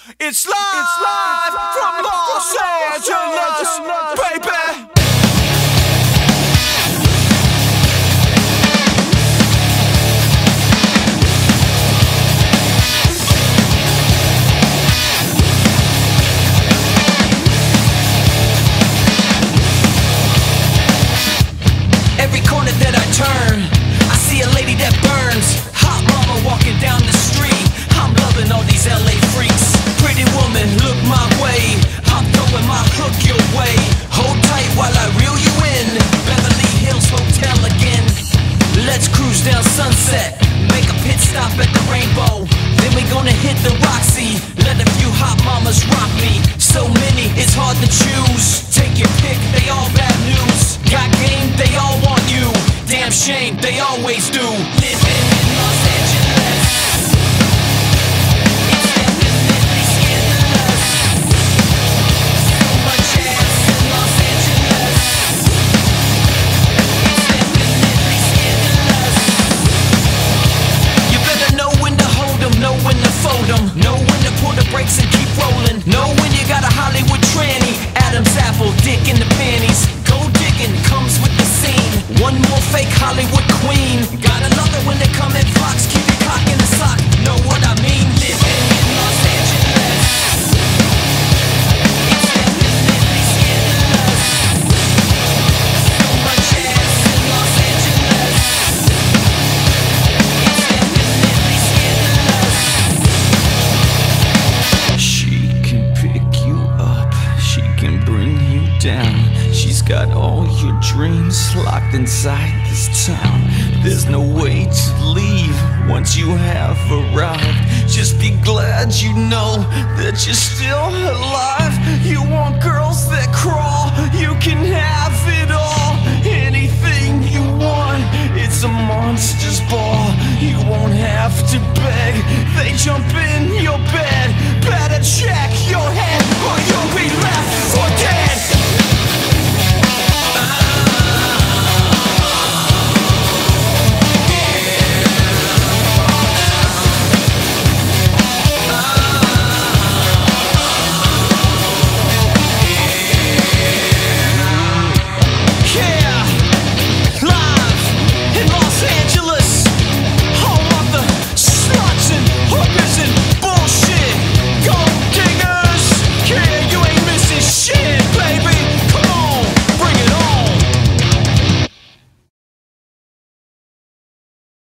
It's live from Los Angeles, baby. Every corner that I turn, I see a lady that burns. Hot mama walking down the street. I'm loving all these LA freaks. Pretty woman, look my way. I'm throwing my hook your way. Hold tight while I reel you in. Beverly Hills Hotel again. Let's cruise down Sunset. Make a pit stop at the Rainbow. Then we gonna hit the Roxy. Let a few hot mamas rock me. So many, it's hard to choose. Take your pick, they all bad news. Got game, they all want you. Damn shame, they always do. Living in Los Angeles, it's definitely scandalous. So much ass in Los Angeles, it's definitely scandalous. You better know when to hold 'em, know when to fold 'em, know when to pull the brakes and keep rolling, know when you got a Hollywood tranny. Adam's apple, dick in the panties. Gold digging comes with the scene. One more fake Hollywood queen. Gotta love it when they come in flocks. Keep your cock in the sock, know what I mean. Living in Los Angeles, it's definitely scandalous. So much ass in Los Angeles, it's definitely scandalous. She can pick you up, she can bring you down. She's got all your dreams locked inside this town. There's no way to leave once you have arrived. Just be glad you know that you're still alive. You want girls that crawl, you can have it all. Anything you want, it's a monster's ball. You won't have to beg, they